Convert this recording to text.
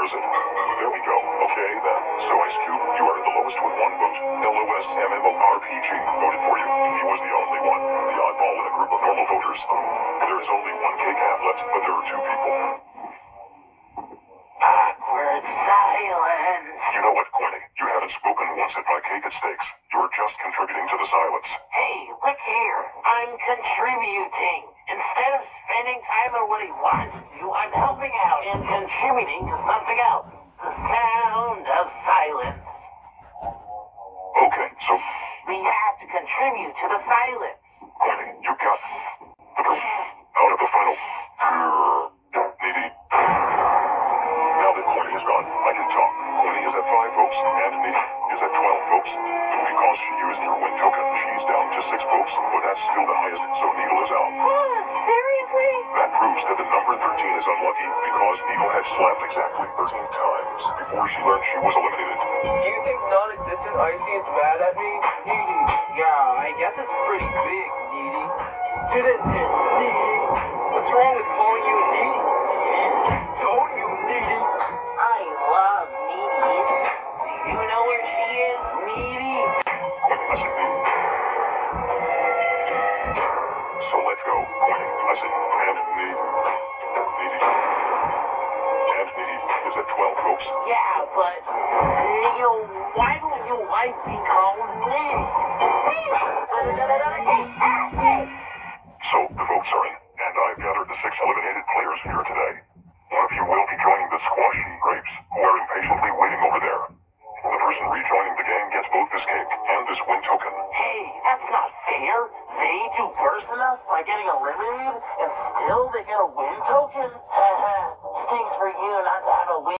deserves it. There we go. Okay, then. So Ice Cube, you are the lowest with one vote. LOSMMORPG voted for you. He was the only one. The oddball in a group of normal voters. There's only one cake half left, but there are two people. Awkward silence. You know what, Corny? You haven't spoken once at my cake at stakes. You're just contributing to the silence. Hey, look here. I'm contributing. Instead of spending time on what he wants to do, I'm helping out and contributing to something else. The sound of silence. Okay, so, We have to contribute to the silence. Corny, you got the proof. Out of the final. Needy. Now that Corny is gone, I can talk. Corny is at 5 votes, and Needy is at 12 votes. Because she used her win token, she's down to 6 votes, but that's still the highest, so Needle is out. Seriously? That proves that the number 13 is unlucky, because Needle had slapped exactly 13 times before she learned she was eliminated. Do you think non-existent Icy is mad at me? Needy. Yeah, I guess it's pretty big, Needy. Needy. What's wrong with calling you Needy? Don't you, Needy? I love Needy. Do you know where she is, Needy? Listen, so let's go. Corny, listen, and Needy. And Needy is at 12 votes. Yeah, but Neil, why don't you like being called Needy? So the votes are in, and I've gathered the 6 eliminated players here today. One of you will be joining the squashy grapes, who are impatiently waiting over there. The person rejoining the game gets both this cake and this win token. Hey, that's not fair. They do worse than us by getting eliminated, and still they get a win token? Stinks for you not to have a win.